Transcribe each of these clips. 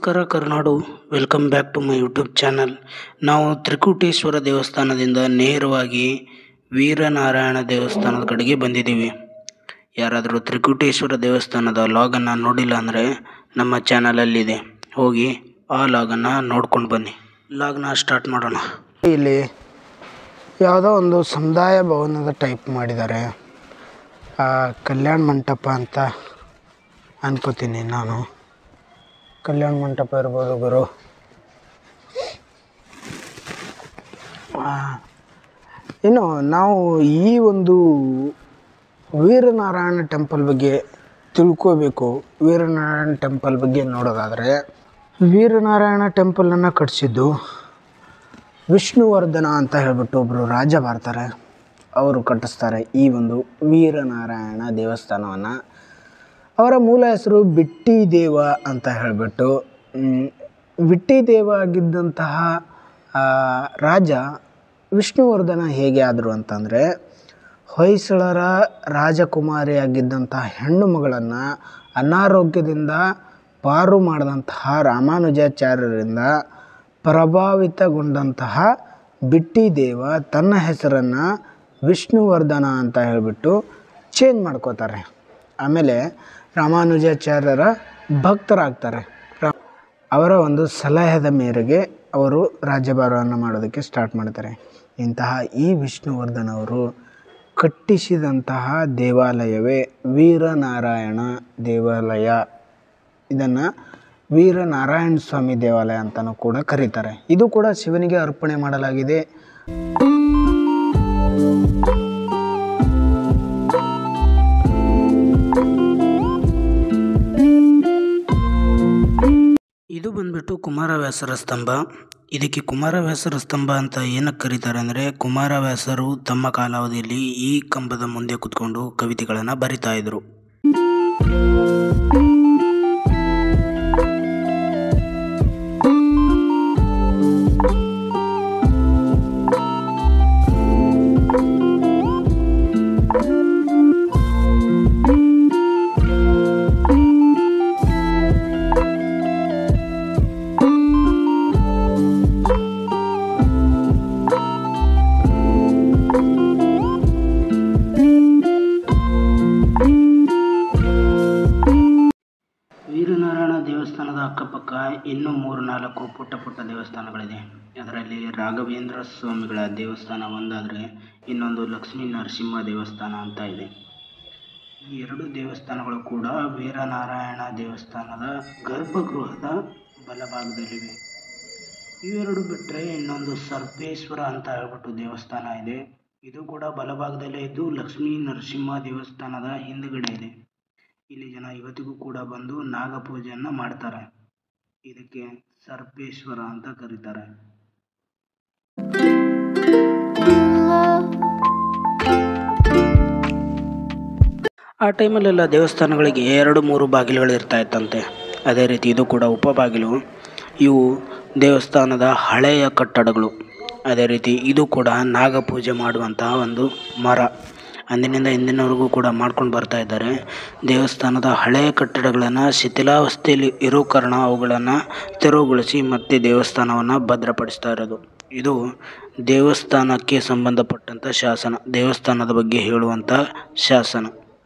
ನಮಸ್ಕಾರ ಕರ್ನಾಡು, welcome back to my YouTube channel. ನಾವು ತ್ರಿಕೂಟೇಶ್ವರ ದೇವಸ್ಥಾನದಿಂದ ನೇರವಾಗಿ ವೀರನಾರಾಯಣ ದೇವಸ್ಥಾನದ ಕಡೆಗೆ ಬಂದಿದ್ದೀವಿ. ಯಾರಾದರೂ ತ್ರಿಕೂಟೇಶ್ವರ ದೇವಸ್ಥಾನದ ಲಾಗನ್ನು ನೋಡಿಲ್ಲ ಅಂದರೆ ನಮ್ಮ ಚಾನಲಲ್ಲಿದೆ, ಹೋಗಿ ಆ ಲಾಗನ್ನು ನೋಡ್ಕೊಂಡು ಬನ್ನಿ. ಲಾಗ್ನ ಸ್ಟಾರ್ಟ್ ಮಾಡೋಣ. ಇಲ್ಲಿ ಯಾವುದೋ ಒಂದು ಸಮುದಾಯ ಭವನದ ಟೈಪ್ ಮಾಡಿದ್ದಾರೆ, ಕಲ್ಯಾಣ ಮಂಟಪ ಅಂತ ಅನ್ಕೋತೀನಿ ನಾನು. ಕಲ್ಯಾಣ ಮಂಟಪ ಇರ್ಬೋದು ಗುರು. ಇನ್ನು ನಾವು ಈ ಒಂದು ವೀರನಾರಾಯಣ ಟೆಂಪಲ್ ಬಗ್ಗೆ ತಿಳ್ಕೋಬೇಕು. ವೀರನಾರಾಯಣ ಟೆಂಪಲ್ ಬಗ್ಗೆ ನೋಡೋದಾದರೆ, ವೀರನಾರಾಯಣ ಟೆಂಪಲನ್ನು ಕಟ್ಟಿಸಿದ್ದು ವಿಷ್ಣುವರ್ಧನ ಅಂತ ಹೇಳ್ಬಿಟ್ಟು ಒಬ್ಬರು ರಾಜ ಬರ್ತಾರೆ, ಅವರು ಕಟ್ಟಿಸ್ತಾರೆ ಈ ಒಂದು ವೀರನಾರಾಯಣ ದೇವಸ್ಥಾನವನ್ನು. ಅವರ ಮೂಲ ಹೆಸರು ಬಿಟ್ಟಿದೇವ ಅಂತ ಹೇಳಿಬಿಟ್ಟು. ಬಿಟ್ಟಿದೇವ ಆಗಿದ್ದಂತಹ ರಾಜ ವಿಷ್ಣುವರ್ಧನ ಹೇಗೆ ಆದರು ಅಂತಂದರೆ, ಹೊಯ್ಸಳರ ರಾಜಕುಮಾರಿಯಾಗಿದ್ದಂತಹ ಹೆಣ್ಣು ಮಗಳನ್ನು ಅನಾರೋಗ್ಯದಿಂದ ಪಾರು ಮಾಡಿದಂತಹ ರಾಮಾನುಜಾಚಾರ್ಯರಿಂದ ಪ್ರಭಾವಿತಗೊಂಡಂತಹ ಬಿಟ್ಟಿದೇವ ತನ್ನ ಹೆಸರನ್ನು ವಿಷ್ಣುವರ್ಧನ ಅಂತ ಹೇಳಿಬಿಟ್ಟು ಚೇಂಜ್ ಮಾಡ್ಕೋತಾರೆ. ಆಮೇಲೆ ರಾಮಾನುಜಾಚಾರ್ಯರ ಭಕ್ತರಾಗ್ತಾರೆ. ಅವರ ಒಂದು ಸಲಹೆಯ ಮೇರೆಗೆ ಅವರು ರಾಜ್ಯಭಾರವನ್ನು ಮಾಡೋದಕ್ಕೆ ಸ್ಟಾರ್ಟ್ ಮಾಡ್ತಾರೆ. ಇಂತಹ ಈ ವಿಷ್ಣುವರ್ಧನ್ ಅವರು ಕಟ್ಟಿಸಿದಂತಹ ದೇವಾಲಯವೇ ವೀರನಾರಾಯಣ ದೇವಾಲಯ. ಇದನ್ನು ವೀರನಾರಾಯಣ ಸ್ವಾಮಿ ದೇವಾಲಯ ಅಂತಲೂ ಕೂಡ ಕರೀತಾರೆ. ಇದು ಕೂಡ ಶಿವನಿಗೆ ಅರ್ಪಣೆ ಮಾಡಲಾಗಿದೆ. ಇದು ಬಂದ್ಬಿಟ್ಟು ಕುಮಾರವ್ಯಾಸರ ಸ್ತಂಭ. ಇದಕ್ಕೆ ಕುಮಾರವ್ಯಾಸರ ಸ್ತಂಭ ಅಂತ ಏನಕ್ಕೆ ಕರೀತಾರೆ ಅಂದರೆ, ಕುಮಾರವ್ಯಾಸರು ತಮ್ಮ ಕಾಲಾವಧಿಯಲ್ಲಿ ಈ ಕಂಬದ ಮುಂದೆ ಕೂತ್ಕೊಂಡು ಕವಿತೆಗಳನ್ನು ಬರಿತಾ ಇದ್ರು. ವೀರನಾರಾಯಣ ದೇವಸ್ಥಾನದ ಅಕ್ಕಪಕ್ಕ ಇನ್ನೂ 3-4 ಪುಟ್ಟ ಪುಟ್ಟ ದೇವಸ್ಥಾನಗಳಿದೆ. ಅದರಲ್ಲಿ ರಾಘವೇಂದ್ರ ಸ್ವಾಮಿಗಳ ದೇವಸ್ಥಾನ ಒಂದಾದರೆ, ಇನ್ನೊಂದು ಲಕ್ಷ್ಮೀ ನರಸಿಂಹ ದೇವಸ್ಥಾನ ಅಂತ ಇದೆ. ಈ 2 ದೇವಸ್ಥಾನಗಳು ಕೂಡ ವೀರನಾರಾಯಣ ದೇವಸ್ಥಾನದ ಗರ್ಭಗೃಹದ ಬಲಭಾಗದಲ್ಲಿವೆ. ಇವೆರಡು ಬಿಟ್ಟರೆ ಇನ್ನೊಂದು ಸರ್ಪೇಶ್ವರ ಅಂತ ಹೇಳ್ಬಿಟ್ಟು ದೇವಸ್ಥಾನ ಇದೆ. ಇದು ಕೂಡ ಬಲಭಾಗದಲ್ಲೇ ಇದ್ದು ಲಕ್ಷ್ಮೀ ನರಸಿಂಹ ದೇವಸ್ಥಾನದ ಹಿಂದುಗಡೆ ಇದೆ. ಇಲ್ಲಿ ಜನ ಇವತ್ತಿಗೂ ಕೂಡ ಬಂದು ನಾಗಪೂಜೆಯನ್ನು ಮಾಡ್ತಾರೆ. ಇದಕ್ಕೆ ಸರ್ಪೇಶ್ವರ ಅಂತ ಕರೀತಾರೆ. ಆ ಟೈಮಲ್ಲೆಲ್ಲ ದೇವಸ್ಥಾನಗಳಿಗೆ 2-3 ಬಾಗಿಲುಗಳು ಇರ್ತಾ ಇತ್ತಂತೆ. ಅದೇ ರೀತಿ ಇದು ಕೂಡ ಉಪಬಾಗಿಲು. ಇವು ದೇವಸ್ಥಾನದ ಹಳೆಯ ಕಟ್ಟಡಗಳು. ಅದೇ ರೀತಿ ಇದು ಕೂಡ ನಾಗಪೂಜೆ ಮಾಡುವಂತಹ ಒಂದು ಮರ. ಅಂದಿನಿಂದ ಇಂದಿನವರೆಗೂ ಕೂಡ ಮಾಡ್ಕೊಂಡು ಬರ್ತಾ ಇದ್ದಾರೆ. ದೇವಸ್ಥಾನದ ಹಳೆಯ ಕಟ್ಟಡಗಳನ್ನು ಶಿಥಿಲಾವಸ್ಥೆಯಲ್ಲಿ ಇರೋ ಕಾರಣ ಅವುಗಳನ್ನು ತೆರವುಗೊಳಿಸಿ ಮತ್ತೆ ದೇವಸ್ಥಾನವನ್ನು ಭದ್ರಪಡಿಸ್ತಾ ಇರೋದು. ಇದು ದೇವಸ್ಥಾನಕ್ಕೆ ಸಂಬಂಧಪಟ್ಟಂಥ ಶಾಸನ, ದೇವಸ್ಥಾನದ ಬಗ್ಗೆ ಹೇಳುವಂಥ ಶಾಸನ.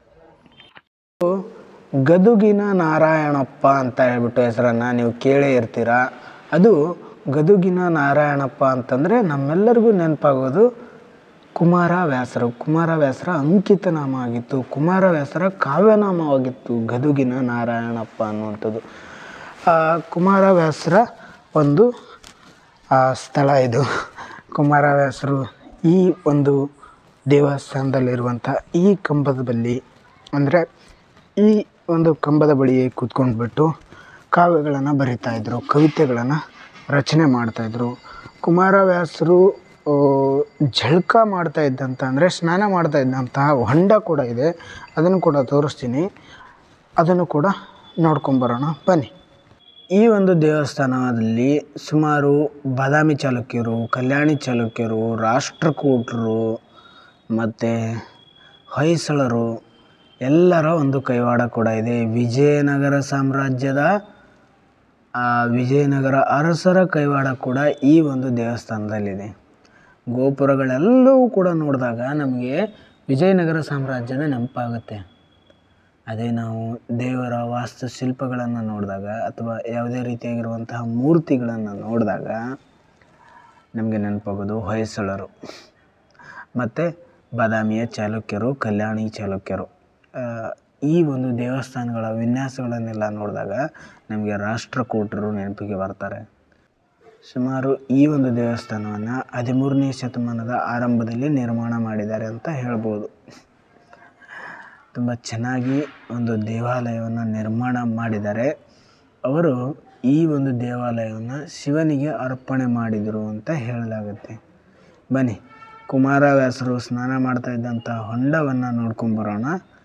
ಗದುಗಿನ ನಾರಾಯಣಪ್ಪ ಅಂತ ಹೇಳ್ಬಿಟ್ಟು ಹೆಸರನ್ನು ನೀವು ಕೇಳೇ ಇರ್ತೀರ. ಅದು ಗದುಗಿನ ನಾರಾಯಣಪ್ಪ ಅಂತಂದರೆ ನಮ್ಮೆಲ್ಲರಿಗೂ ನೆನಪಾಗೋದು ಕುಮಾರವ್ಯಾಸರು. ಕುಮಾರವ್ಯಾಸರ ಅಂಕಿತ ನಾಮ ಆಗಿತ್ತು, ಕುಮಾರವ್ಯಾಸರ ಕಾವ್ಯನಾಮವಾಗಿತ್ತು ಗದುಗಿನ ನಾರಾಯಣಪ್ಪ ಅನ್ನುವಂಥದ್ದು. ಕುಮಾರವ್ಯಾಸರ ಒಂದು ಸ್ಥಳ ಇದು. ಕುಮಾರವ್ಯಾಸರು ಈ ಒಂದು ದೇವಸ್ಥಾನದಲ್ಲಿರುವಂಥ ಈ ಕಂಬದ ಬಳಿ, ಅಂದರೆ ಈ ಒಂದು ಕಂಬದ ಬಳಿಯೇ ಕೂತ್ಕೊಂಡ್ಬಿಟ್ಟು ಕಾವ್ಯಗಳನ್ನು ಬರಿತಾಯಿದ್ರು, ಕವಿತೆಗಳನ್ನು ರಚನೆ ಮಾಡ್ತಾಯಿದ್ರು. ಕುಮಾರವ್ಯಾಸರು ಜಳಕ ಮಾಡ್ತಾ ಇದ್ದಂಥ, ಅಂದರೆ ಸ್ನಾನ ಮಾಡ್ತಾ ಇದ್ದಂತಹ ಹೊಂಡ ಕೂಡ ಇದೆ. ಅದನ್ನು ಕೂಡ ತೋರಿಸ್ತೀನಿ, ಅದನ್ನು ಕೂಡ ನೋಡ್ಕೊಂಬರೋಣ ಬನ್ನಿ. ಈ ಒಂದು ದೇವಸ್ಥಾನದಲ್ಲಿ ಸುಮಾರು ಬಾದಾಮಿ ಚಾಲುಕ್ಯರು, ಕಲ್ಯಾಣಿ ಚಾಲುಕ್ಯರು, ರಾಷ್ಟ್ರಕೂಟರು ಮತ್ತು ಹೊಯ್ಸಳರು ಎಲ್ಲರ ಒಂದು ಕೈವಾಡ ಕೂಡ ಇದೆ. ವಿಜಯನಗರ ಸಾಮ್ರಾಜ್ಯದ ವಿಜಯನಗರ ಅರಸರ ಕೈವಾಡ ಕೂಡ ಈ ಒಂದು ದೇವಸ್ಥಾನದಲ್ಲಿದೆ. ಗೋಪುರಗಳೆಲ್ಲವೂ ಕೂಡ ನೋಡಿದಾಗ ನಮಗೆ ವಿಜಯನಗರ ಸಾಮ್ರಾಜ್ಯದ ನೆನಪಾಗುತ್ತೆ. ಅದೇ ನಾವು ದೇವರ ವಾಸ್ತುಶಿಲ್ಪಗಳನ್ನು ನೋಡಿದಾಗ ಅಥವಾ ಯಾವುದೇ ರೀತಿಯಾಗಿರುವಂತಹ ಮೂರ್ತಿಗಳನ್ನು ನೋಡಿದಾಗ ನಮಗೆ ನೆನಪಾಗೋದು ಹೊಯ್ಸಳರು ಮತ್ತು ಬಾದಾಮಿಯ ಚಾಲುಕ್ಯರು, ಕಲ್ಯಾಣಿ ಚಾಲುಕ್ಯರು. ಈ ಒಂದು ದೇವಸ್ಥಾನಗಳ ವಿನ್ಯಾಸಗಳನ್ನೆಲ್ಲ ನೋಡಿದಾಗ ನಮಗೆ ರಾಷ್ಟ್ರಕೂಟರು ನೆನಪಿಗೆ ಬರ್ತಾರೆ. ಸುಮಾರು ಈ ಒಂದು ದೇವಸ್ಥಾನವನ್ನು 13ನೇ ಶತಮಾನದ ಆರಂಭದಲ್ಲಿ ನಿರ್ಮಾಣ ಮಾಡಿದ್ದಾರೆ ಅಂತ ಹೇಳ್ಬೋದು. ತುಂಬ ಚೆನ್ನಾಗಿ ಒಂದು ದೇವಾಲಯವನ್ನು ನಿರ್ಮಾಣ ಮಾಡಿದ್ದಾರೆ. ಅವರು ಈ ಒಂದು ದೇವಾಲಯವನ್ನು ಶಿವನಿಗೆ ಅರ್ಪಣೆ ಮಾಡಿದರು ಅಂತ ಹೇಳಲಾಗುತ್ತೆ. ಬನ್ನಿ, ಕುಮಾರವ್ಯಾಸರು ಸ್ನಾನ ಮಾಡ್ತಾ ಇದ್ದಂಥ ಹೊಂಡವನ್ನು ನೋಡ್ಕೊಂಬರೋಣ.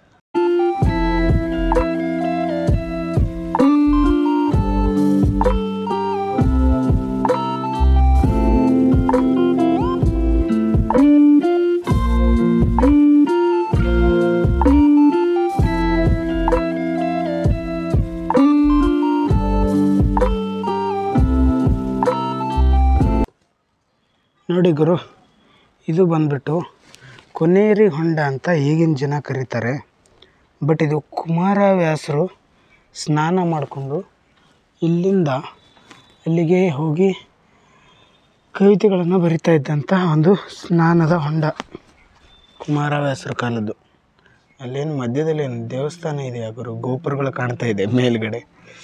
ನೋಡಿ ಗುರು, ಇದು ಬಂದ್ಬಿಟ್ಟು ಕೊನೇರಿ ಹೊಂಡ ಅಂತ ಈಗಿನ ಜನ ಕರೀತಾರೆ. ಬಟ್ ಇದು ಕುಮಾರವ್ಯಾಸರು ಸ್ನಾನ ಮಾಡಿಕೊಂಡು ಇಲ್ಲಿಂದ ಅಲ್ಲಿಗೆ ಹೋಗಿ ಕವಿತೆಗಳನ್ನು ಬರಿತಾ ಇದ್ದಂಥ ಒಂದು ಸ್ನಾನದ ಹೊಂಡ, ಕುಮಾರವ್ಯಾಸರ ಕಾಲದ್ದು. ಅಲ್ಲೇನು ಮಧ್ಯದಲ್ಲಿ ಏನು ದೇವಸ್ಥಾನ ಇದೆ ಗುರು, ಗೋಪುರಗಳು ಕಾಣ್ತಾ ಇದೆ ಮೇಲ್ಗಡೆ.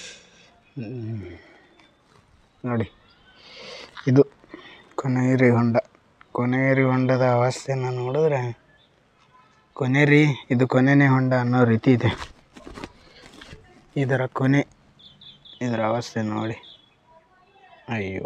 ನೋಡಿ, ಇದು ಕೊನೇರಿ ಹೊಂಡ. ಕೊನೇರಿ ಹೊಂಡದ ಅವಸ್ಥೆಯನ್ನು ನೋಡಿದ್ರೆ ಇದು ಕೊನೆಯೇ ಹೊಂಡ ಅನ್ನೋ ರೀತಿ ಇದೆ. ಇದರ ಅವಸ್ಥೆ ನೋಡಿ. ಅಯ್ಯೋ,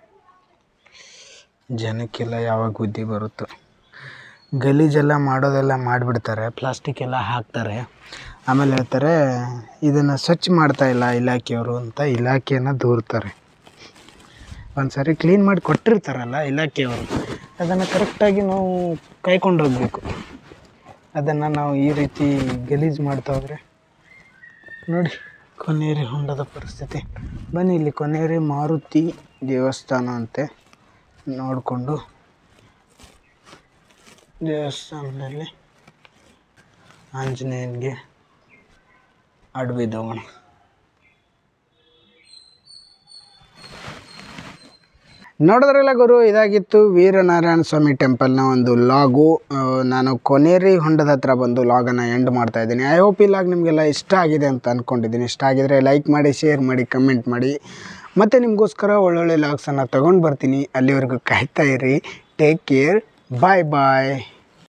ಜನಕ್ಕೆಲ್ಲ ಯಾವಾಗ ಬುದ್ಧಿ ಬರುತ್ತೋ. ಗಲೀಜೆಲ್ಲ ಮಾಡೋದೆಲ್ಲ ಮಾಡಿಬಿಡ್ತಾರೆ, ಪ್ಲಾಸ್ಟಿಕ್ ಎಲ್ಲ ಹಾಕ್ತಾರೆ. ಆಮೇಲೆ ಹೇಳ್ತಾರೆ ಇದನ್ನು ಸ್ವಚ್ಛ ಮಾಡ್ತಾಯಿಲ್ಲ ಇಲಾಖೆಯವರು ಅಂತ ಇಲಾಖೆಯನ್ನು ದೂರ್ತಾರೆ. ಒಂದು ಸಾರಿ ಕ್ಲೀನ್ ಮಾಡಿ ಕೊಟ್ಟಿರ್ತಾರಲ್ಲ ಇಲಾಖೆಯವರು, ಅದನ್ನು ಕರೆಕ್ಟಾಗಿ ನಾವು ಕಾಯ್ಕೊಂಡು ಹೋಗಬೇಕು. ಅದನ್ನು ನಾವು ಈ ರೀತಿ ಗಲೀಜು ಮಾಡ್ತಾ ಹೋದರೆ ನೋಡಿ ಕೊನೇರಿ ಹೊಂಡದ ಪರಿಸ್ಥಿತಿ. ಬನ್ನಿ, ಇಲ್ಲಿ ಕೊನೇರಿ ಮಾರುತಿ ದೇವಸ್ಥಾನ ಅಂತೆ ನೋಡಿಕೊಂಡು ದೇವಸ್ಥಾನದಲ್ಲಿ ಆಂಜನೇಯನಿಗೆ ಅಡ್ಬಿದ್ದೋಗೋಣ. ನೋಡಿದ್ರಲ್ಲ ಗುರು, ಇದಾಗಿತ್ತು ವೀರನಾರಾಯಣ ಸ್ವಾಮಿ ಟೆಂಪಲ್ನ ಒಂದು ಲಾಗು. ನಾನು ಕೊನೇರಿ ಹೊಂಡದ ಹತ್ರ ಬಂದು ಲಾಗನ್ನು ಎಂಡ್ ಮಾಡ್ತಾಯಿದ್ದೀನಿ. ಐ ಹೋಪ್ ಈ ಲಾಗ್ ನಿಮಗೆಲ್ಲ ಇಷ್ಟ ಆಗಿದೆ ಅಂತ ಅಂದ್ಕೊಂಡಿದ್ದೀನಿ. ಇಷ್ಟ ಆಗಿದರೆ ಲೈಕ್ ಮಾಡಿ, ಶೇರ್ ಮಾಡಿ, ಕಮೆಂಟ್ ಮಾಡಿ. ಮತ್ತು ನಿಮಗೋಸ್ಕರ ಒಳ್ಳೊಳ್ಳೆ ಲಾಗ್ಸನ್ನು ತೊಗೊಂಡು ಬರ್ತೀನಿ. ಅಲ್ಲಿವರೆಗೂ ಕಾಯ್ತಾ ಇರಿ. Take care. ಬಾಯ್ ಬಾಯ್.